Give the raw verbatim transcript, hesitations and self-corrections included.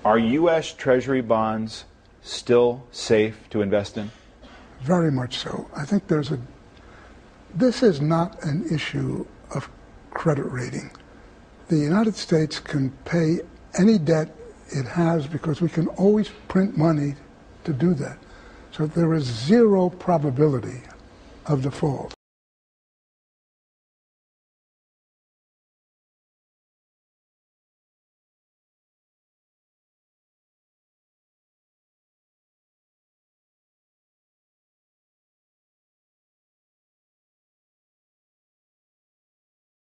Are U S Treasury bonds still safe to invest in? Very much so. I think there's a, this is not an issue of credit rating. The United States can pay any debt it has because we can always print money to do that. So there is zero probability of default.